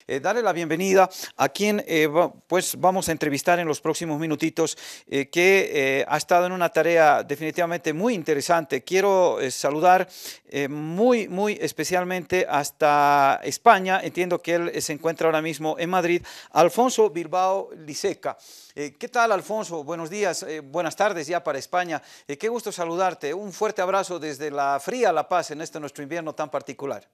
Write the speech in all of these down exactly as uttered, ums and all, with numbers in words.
Eh, darle la bienvenida a quien eh, va- pues vamos a entrevistar en los próximos minutitos, eh, que eh, ha estado en una tarea definitivamente muy interesante. Quiero eh, saludar eh, muy, muy especialmente hasta España. Entiendo que él eh, se encuentra ahora mismo en Madrid. Alfonso Bilbao Liceca. Eh, ¿qué tal, Alfonso? Buenos días, eh, buenas tardes ya para España. Eh, qué gusto saludarte. Un fuerte abrazo desde la fría La Paz en este nuestro invierno tan particular.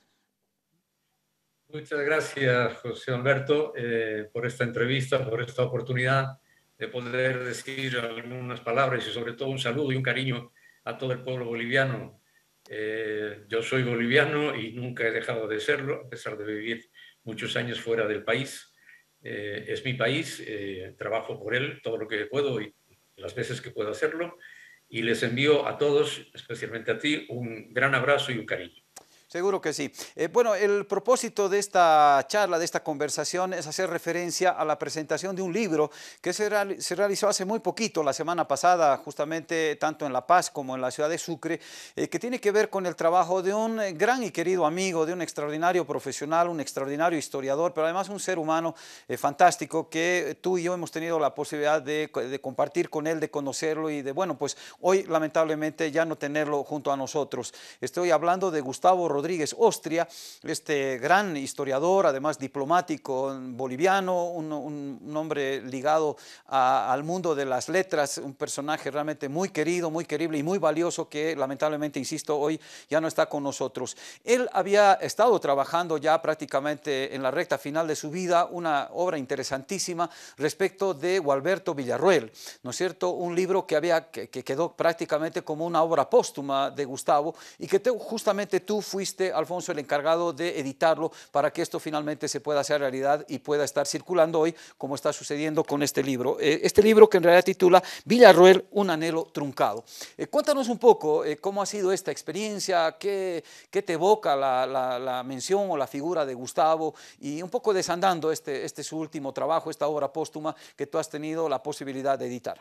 Muchas gracias, José Alberto, eh, por esta entrevista, por esta oportunidad de poder decir algunas palabras y sobre todo un saludo y un cariño a todo el pueblo boliviano. Eh, yo soy boliviano y nunca he dejado de serlo, a pesar de vivir muchos años fuera del país. Eh, es mi país, eh, trabajo por él todo lo que puedo y las veces que puedo hacerlo. Y les envío a todos, especialmente a ti, un gran abrazo y un cariño. Seguro que sí. Eh, bueno, el propósito de esta charla, de esta conversación, es hacer referencia a la presentación de un libro que se, reali- se realizó hace muy poquito, la semana pasada, justamente tanto en La Paz como en la ciudad de Sucre, eh, que tiene que ver con el trabajo de un eh, gran y querido amigo, de un extraordinario profesional, un extraordinario historiador, pero además un ser humano eh, fantástico que tú y yo hemos tenido la posibilidad de, de compartir con él, de conocerlo y de, bueno, pues hoy lamentablemente ya no tenerlo junto a nosotros. Estoy hablando de Gustavo Rodríguez Ostria, este gran historiador, además diplomático boliviano, un, un, un hombre ligado a, al mundo de las letras, un personaje realmente muy querido, muy querible y muy valioso que lamentablemente, insisto, hoy ya no está con nosotros. Él había estado trabajando ya prácticamente en la recta final de su vida una obra interesantísima respecto de Gualberto Villarroel, ¿no es cierto? Un libro que, había, que, que quedó prácticamente como una obra póstuma de Gustavo y que te, justamente tú fuiste, Alfonso, el encargado de editarlo para que esto finalmente se pueda hacer realidad y pueda estar circulando hoy, como está sucediendo con este libro. Eh, este libro que en realidad titula Villarroel, un anhelo truncado. Eh, cuéntanos un poco eh, cómo ha sido esta experiencia, qué, qué te evoca la, la, la, mención o la figura de Gustavo y un poco desandando este, este su último trabajo, esta obra póstuma que tú has tenido la posibilidad de editar.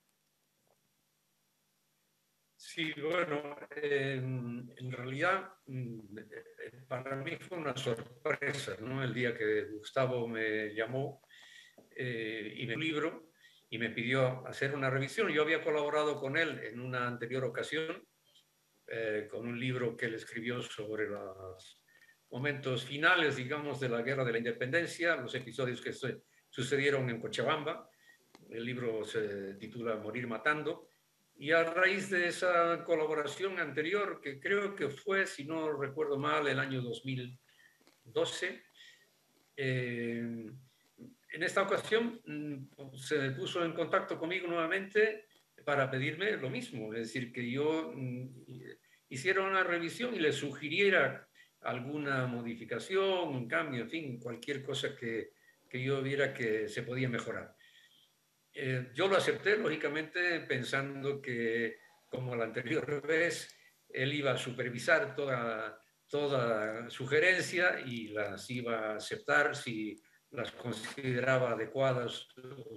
Sí, bueno, eh, en realidad mm, eh, para mí fue una sorpresa, ¿no? El día que Gustavo me llamó eh, y me dio un libro y me pidió hacer una revisión. Yo había colaborado con él en una anterior ocasión eh, con un libro que él escribió sobre los momentos finales, digamos, de la Guerra de la Independencia, los episodios que se sucedieron en Cochabamba. El libro se titula Morir matando. Y a raíz de esa colaboración anterior, que creo que fue, si no recuerdo mal, el año dos mil doce, eh, en esta ocasión mm, se puso en contacto conmigo nuevamente para pedirme lo mismo, es decir, que yo mm, hiciera una revisión y le sugiriera alguna modificación, un cambio, en fin, cualquier cosa que, que yo viera que se podía mejorar. Eh, yo lo acepté, lógicamente, pensando que, como la anterior vez, él iba a supervisar toda, toda sugerencia y las iba a aceptar si las consideraba adecuadas,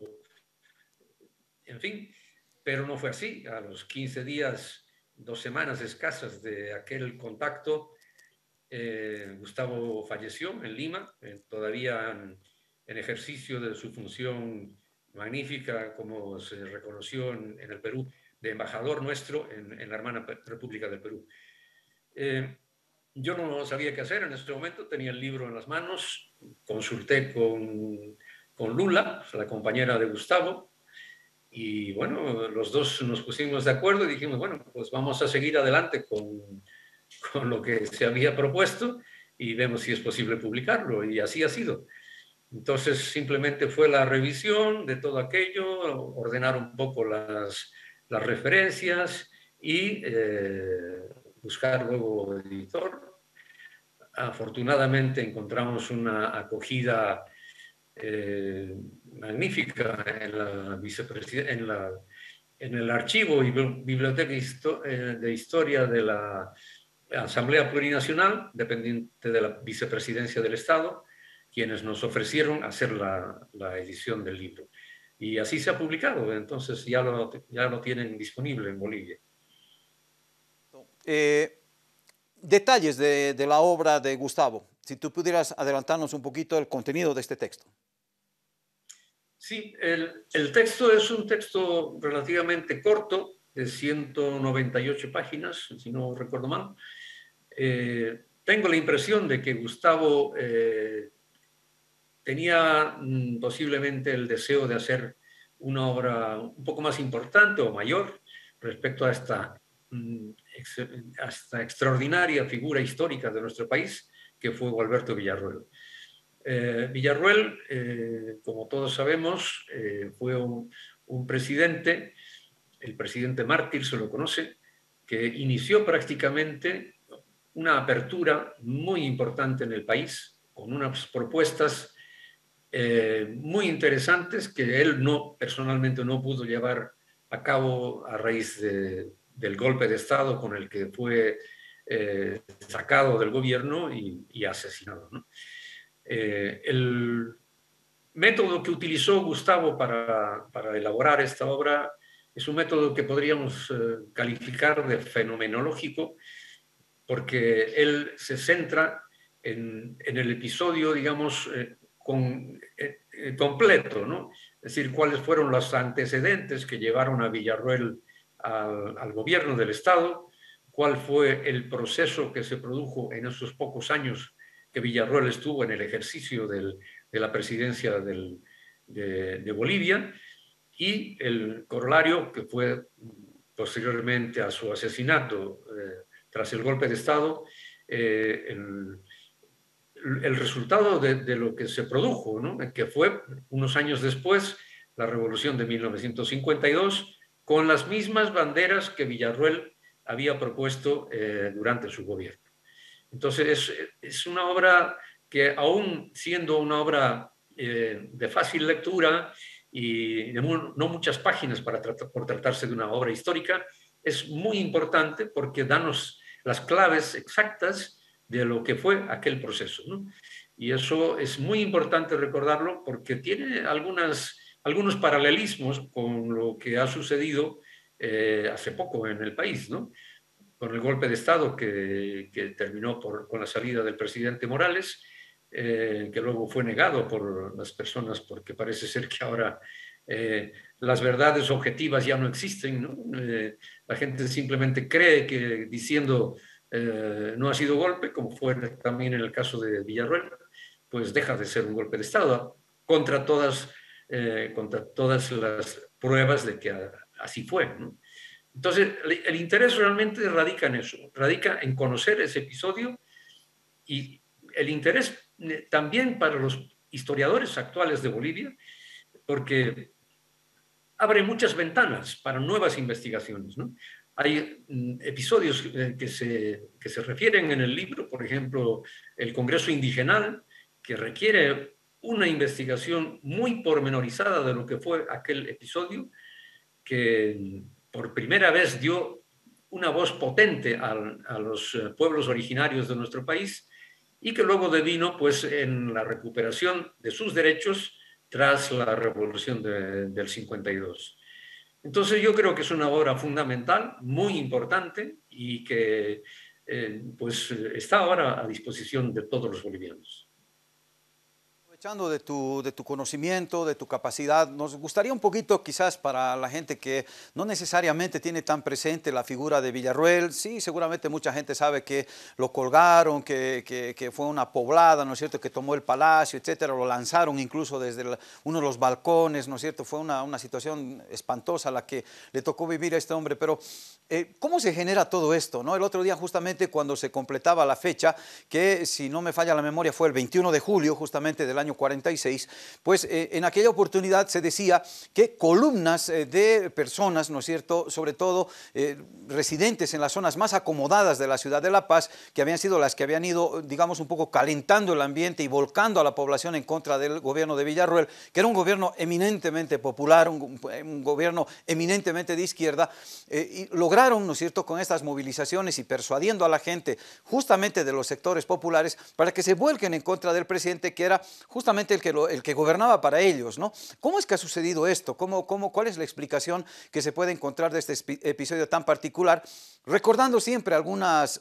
en fin, pero no fue así. A los quince días, dos semanas escasas de aquel contacto, eh, Gustavo falleció en Lima, eh, todavía en, en, ejercicio de su función magnífica, como se reconoció en, en el Perú, de embajador nuestro en, en la hermana República del Perú. Eh, yo no sabía qué hacer en este momento, tenía el libro en las manos, consulté con, con Lula, la compañera de Gustavo, y bueno, los dos nos pusimos de acuerdo y dijimos, bueno, pues vamos a seguir adelante con, con lo que se había propuesto y vemos si es posible publicarlo. Y así ha sido. Entonces, simplemente fue la revisión de todo aquello, ordenar un poco las, las referencias y eh, buscar nuevo editor. Afortunadamente encontramos una acogida eh, magnífica en la, en, la, en el archivo y biblioteca de historia de la Asamblea Plurinacional, dependiente de la Vicepresidencia del Estado, quienes nos ofrecieron hacer la, la edición del libro. Y así se ha publicado, entonces ya lo, ya lo tienen disponible en Bolivia. Eh, detalles de, de, la obra de Gustavo. Si tú pudieras adelantarnos un poquito el contenido de este texto. Sí, el, el texto es un texto relativamente corto, de ciento noventa y ocho páginas, si no recuerdo mal. Eh, tengo la impresión de que Gustavo eh, tenía mm, posiblemente el deseo de hacer una obra un poco más importante o mayor respecto a esta, mm, ex, a esta extraordinaria figura histórica de nuestro país, que fue Gualberto Villarroel. Eh, Villarroel, eh, como todos sabemos, eh, fue un, un presidente, el presidente mártir se lo conoce, que inició prácticamente una apertura muy importante en el país, con unas propuestas eh, muy interesantes que él no, personalmente no pudo llevar a cabo a raíz de, del golpe de Estado con el que fue eh, sacado del gobierno y, y asesinado, ¿no? Eh, el método que utilizó Gustavo para, para elaborar esta obra es un método que podríamos eh, calificar de fenomenológico, porque él se centra en, en el episodio, digamos, eh, con, eh, eh, completo, ¿no? Es decir, cuáles fueron los antecedentes que llevaron a Villarroel al, al gobierno del Estado, cuál fue el proceso que se produjo en esos pocos años que Villarroel estuvo en el ejercicio del, de la presidencia del, de, de Bolivia, y el corolario que fue posteriormente a su asesinato eh, tras el golpe de Estado, eh, el, el, resultado de, de lo que se produjo, ¿no? Que fue unos años después la revolución de mil novecientos cincuenta y dos, con las mismas banderas que Villarroel había propuesto eh, durante su gobierno. Entonces, es, es una obra que, aún siendo una obra eh, de fácil lectura y de muy, no muchas páginas para tratar, por tratarse de una obra histórica, es muy importante porque danos las claves exactas de lo que fue aquel proceso, ¿no? Y eso es muy importante recordarlo porque tiene algunas, algunos paralelismos con lo que ha sucedido eh, hace poco en el país, ¿no? Con el golpe de Estado que, que terminó por, con la salida del presidente Morales, eh, que luego fue negado por las personas porque parece ser que ahora eh, las verdades objetivas ya no existen, ¿no? Eh, la gente simplemente cree que diciendo eh, no ha sido golpe, como fue también en el caso de Villarroel, pues deja de ser un golpe de Estado contra todas, eh, contra todas las pruebas de que así fue, ¿no? Entonces, el interés realmente radica en eso, radica en conocer ese episodio, y el interés también para los historiadores actuales de Bolivia, porque abre muchas ventanas para nuevas investigaciones, ¿no? Hay episodios que se, que se refieren en el libro, por ejemplo, el Congreso Indigenal, que requiere una investigación muy pormenorizada de lo que fue aquel episodio, que por primera vez dio una voz potente a, a los pueblos originarios de nuestro país, y que luego devino pues en la recuperación de sus derechos tras la revolución de, del cincuenta y dos. Entonces yo creo que es una obra fundamental, muy importante, y que eh, pues está ahora a disposición de todos los bolivianos. Aprovechando de tu, de tu conocimiento, de tu capacidad, nos gustaría un poquito, quizás para la gente que no necesariamente tiene tan presente la figura de Villarroel, sí, seguramente mucha gente sabe que lo colgaron, que, que, que fue una poblada, ¿no es cierto?, que tomó el palacio, etcétera, lo lanzaron incluso desde la, uno de los balcones, ¿no es cierto?, fue una, una situación espantosa la que le tocó vivir a este hombre, pero eh, ¿cómo se genera todo esto, no? El otro día, justamente cuando se completaba la fecha, que si no me falla la memoria fue el veintiuno de julio, justamente del año cuarenta y seis, pues eh, en aquella oportunidad se decía que columnas eh, de personas, ¿no es cierto?, sobre todo eh, residentes en las zonas más acomodadas de la ciudad de La Paz, que habían sido las que habían ido, digamos, un poco calentando el ambiente y volcando a la población en contra del gobierno de Villarroel, que era un gobierno eminentemente popular, un, un gobierno eminentemente de izquierda, eh, y lograron, ¿no es cierto?, con estas movilizaciones y persuadiendo a la gente justamente de los sectores populares para que se vuelquen en contra del presidente, que era justamente el que, lo, el que gobernaba para ellos, ¿no? ¿Cómo es que ha sucedido esto? ¿Cómo, cómo, ¿Cuál es la explicación que se puede encontrar de este episodio tan particular? Recordando siempre algunas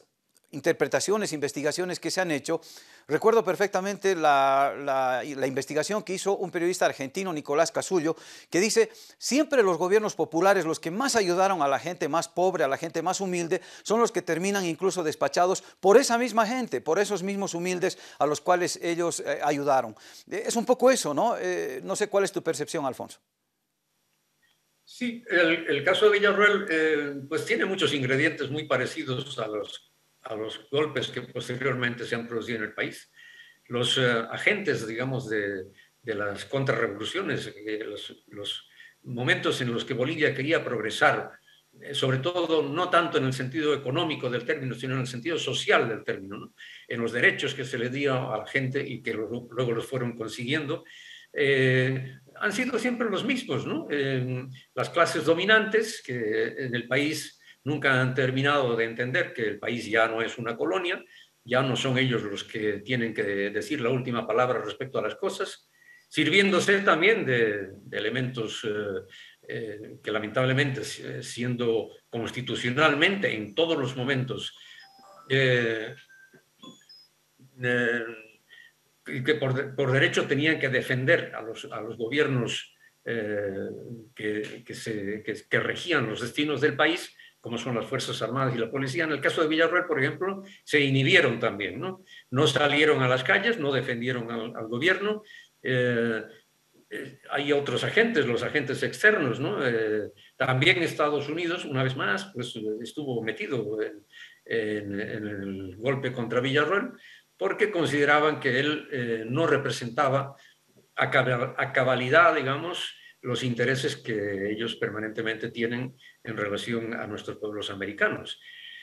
interpretaciones, investigaciones que se han hecho. Recuerdo perfectamente la, la, la investigación que hizo un periodista argentino, Nicolás Casullo, que dice, siempre los gobiernos populares, los que más ayudaron a la gente más pobre, a la gente más humilde, son los que terminan incluso despachados por esa misma gente, por esos mismos humildes a los cuales ellos eh, ayudaron. Eh, es un poco eso, ¿no? Eh, no sé cuál es tu percepción, Alfonso. Sí, el, el caso de Villarroel eh, pues tiene muchos ingredientes muy parecidos a los, a los golpes que posteriormente se han producido en el país. Los eh, agentes, digamos, de, de las contrarrevoluciones, eh, los, los momentos en los que Bolivia quería progresar, eh, sobre todo no tanto en el sentido económico del término, sino en el sentido social del término, ¿no? En los derechos que se le dio a la gente y que luego, luego los fueron consiguiendo, eh, han sido siempre los mismos, ¿no? Eh, las clases dominantes que en el país nunca han terminado de entender que el país ya no es una colonia, ya no son ellos los que tienen que decir la última palabra respecto a las cosas, sirviéndose también de, de elementos eh, eh, que lamentablemente, siendo constitucionalmente en todos los momentos eh, eh, y que por, por, derecho tenían que defender a los, a los gobiernos eh, que, que, se, que, que regían los destinos del país, como son las Fuerzas Armadas y la Policía. En el caso de Villarroel, por ejemplo, se inhibieron también, ¿no? No salieron a las calles, no defendieron al, al gobierno. Eh, eh, hay otros agentes, los agentes externos, ¿no? Eh, también Estados Unidos, una vez más, pues estuvo metido en, en, en el golpe contra Villarroel, porque consideraban que él eh, no representaba a, cab a cabalidad, digamos, los intereses que ellos permanentemente tienen en relación a nuestros pueblos americanos.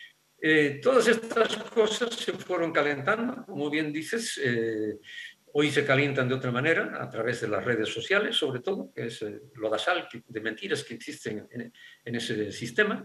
Eh, todas estas cosas se fueron calentando, como bien dices, eh, hoy se calientan de otra manera, a través de las redes sociales, sobre todo, que es eh, lodazal de mentiras que existen en, en ese sistema.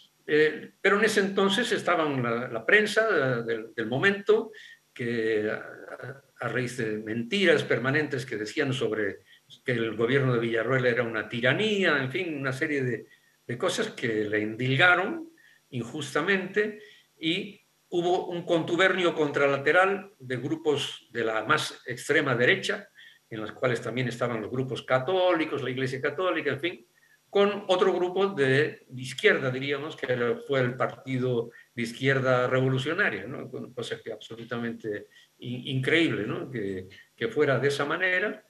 Eh, pero en ese entonces estaban la, la prensa del, del momento, que a, a raíz de mentiras permanentes que decían sobre que el gobierno de Villarroel era una tiranía, en fin, una serie de, de cosas que le endilgaron injustamente, y hubo un contubernio contralateral de grupos de la más extrema derecha, en los cuales también estaban los grupos católicos, la Iglesia Católica, en fin, con otro grupo de, de izquierda, diríamos, que fue el Partido de Izquierda Revolucionaria, ¿no? Cosa que absolutamente in, increíble, ¿no? Que, que fuera de esa manera,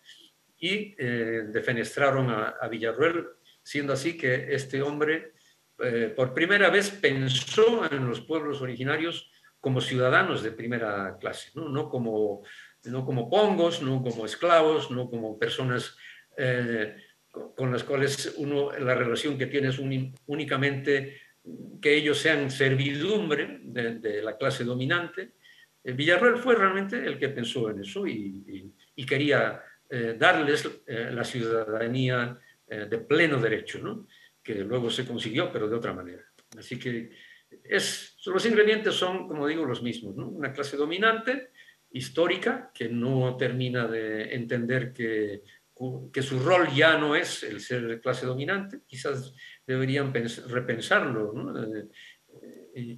y eh, defenestraron a, a Villarroel, siendo así que este hombre eh, por primera vez pensó en los pueblos originarios como ciudadanos de primera clase, ¿no? No como, no como pongos, no como esclavos, no como personas eh, con las cuales uno, la relación que tiene es un, únicamente que ellos sean servidumbre de, de la clase dominante. Eh, Villarroel fue realmente el que pensó en eso y, y, y quería eh, darles eh, la ciudadanía eh, de pleno derecho, ¿no? Que luego se consiguió, pero de otra manera. Así que es, los ingredientes son, como digo, los mismos, ¿no? Una clase dominante, histórica, que no termina de entender que que su rol ya no es el ser de clase dominante, quizás deberían repensarlo, ¿no? Eh, y,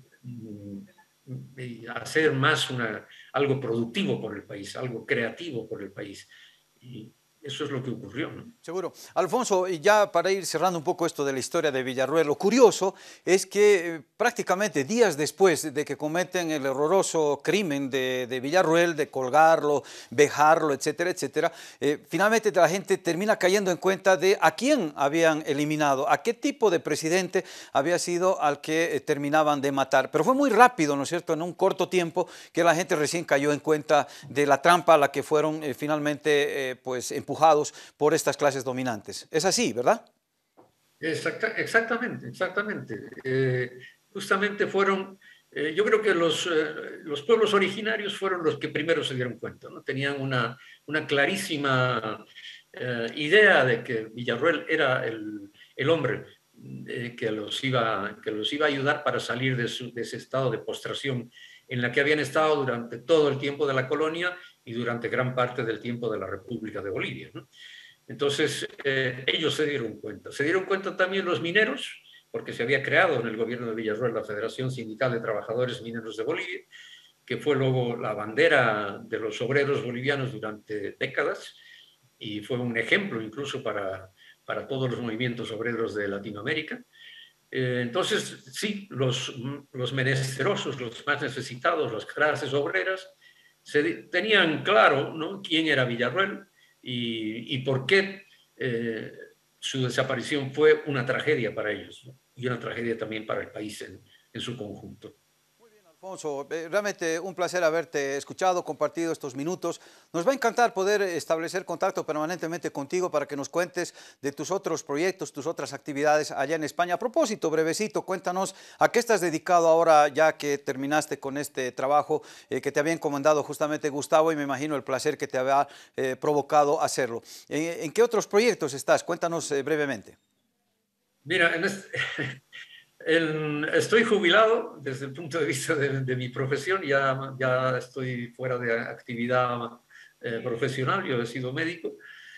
y hacer más una, algo productivo por el país, algo creativo por el país. Y eso es lo que ocurrió, ¿no? Seguro. Alfonso, y ya para ir cerrando un poco esto de la historia de Villarroel, lo curioso es que eh, prácticamente días después de que cometen el horroroso crimen de, de Villarroel, de colgarlo, vejarlo, etcétera, etcétera, eh, finalmente la gente termina cayendo en cuenta de a quién habían eliminado, a qué tipo de presidente había sido al que eh, terminaban de matar. Pero fue muy rápido, ¿no es cierto?, en un corto tiempo que la gente recién cayó en cuenta de la trampa a la que fueron eh, finalmente eh, pues, empujados por estas clases dominantes. Es así, ¿verdad? Exacta, exactamente, exactamente. Eh, justamente fueron, eh, yo creo que los, eh, los pueblos originarios fueron los que primero se dieron cuenta, ¿no? Tenían una, una clarísima eh, idea de que Villarroel era el, el hombre eh, que, los iba, que los iba a ayudar para salir de, su, de ese estado de postración en la que habían estado durante todo el tiempo de la colonia y durante gran parte del tiempo de la República de Bolivia, ¿no? Entonces, eh, ellos se dieron cuenta. Se dieron cuenta también los mineros, porque se había creado en el gobierno de Villarroel la Federación Sindical de Trabajadores Mineros de Bolivia, que fue luego la bandera de los obreros bolivianos durante décadas y fue un ejemplo incluso para, para todos los movimientos obreros de Latinoamérica. Eh, entonces, sí, los, los menesterosos, los más necesitados, las clases obreras, se, tenían claro, ¿no?, quién era Villarroel y, y por qué eh, su desaparición fue una tragedia para ellos, ¿no?, y una tragedia también para el país en, en su conjunto. Alfonso, eh, realmente un placer haberte escuchado, compartido estos minutos. Nos va a encantar poder establecer contacto permanentemente contigo para que nos cuentes de tus otros proyectos, tus otras actividades allá en España. A propósito, brevecito, cuéntanos a qué estás dedicado ahora ya que terminaste con este trabajo eh, que te había encomendado justamente Gustavo y me imagino el placer que te había eh, provocado hacerlo. ¿En, en qué otros proyectos estás? Cuéntanos eh, brevemente. Mira, en este... El, estoy jubilado desde el punto de vista de, de mi profesión, ya, ya estoy fuera de actividad eh, profesional, yo he sido médico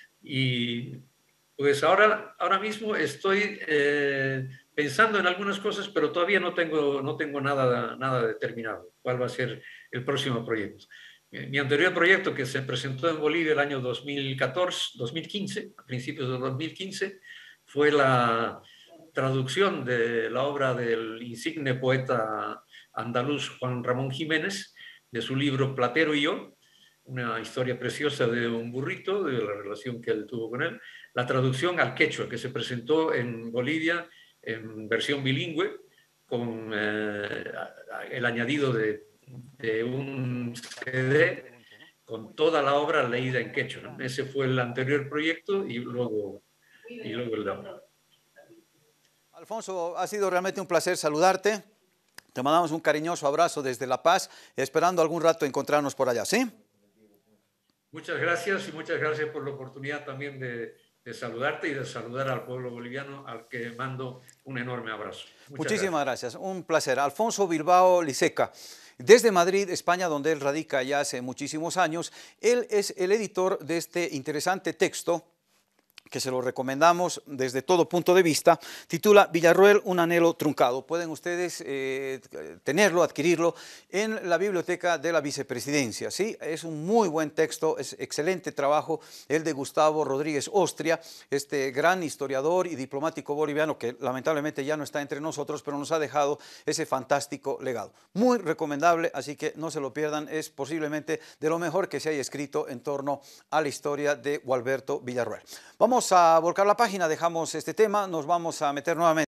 y pues ahora, ahora mismo estoy eh, pensando en algunas cosas, pero todavía no tengo, no tengo nada, nada determinado, cuál va a ser el próximo proyecto. Mi anterior proyecto que se presentó en Bolivia el año dos mil catorce, dos mil quince, a principios de dos mil quince, fue la traducción de la obra del insigne poeta andaluz Juan Ramón Jiménez, de su libro Platero y yo, una historia preciosa de un burrito, de la relación que él tuvo con él, la traducción al quechua, que se presentó en Bolivia en versión bilingüe, con eh, el añadido de, de un C D con toda la obra leída en quechua, ¿no? Ese fue el anterior proyecto y luego, y luego el de ahora. Alfonso, ha sido realmente un placer saludarte. Te mandamos un cariñoso abrazo desde La Paz, esperando algún rato encontrarnos por allá, ¿sí? Muchas gracias y muchas gracias por la oportunidad también de, de saludarte y de saludar al pueblo boliviano, al que mando un enorme abrazo. Muchas Muchísimas gracias. gracias, un placer. Alfonso Bilbao Liceca, desde Madrid, España, donde él radica ya hace muchísimos años. Él es el editor de este interesante texto que se lo recomendamos desde todo punto de vista, titula Villarroel, un anhelo truncado. Pueden ustedes eh, tenerlo, adquirirlo en la biblioteca de la vicepresidencia, ¿sí? Es un muy buen texto, es excelente trabajo el de Gustavo Rodríguez Ostria, este gran historiador y diplomático boliviano que lamentablemente ya no está entre nosotros, pero nos ha dejado ese fantástico legado. Muy recomendable, así que no se lo pierdan, es posiblemente de lo mejor que se haya escrito en torno a la historia de Gualberto Villarroel. Vamos a volcar la página, dejamos este tema, nos vamos a meter nuevamente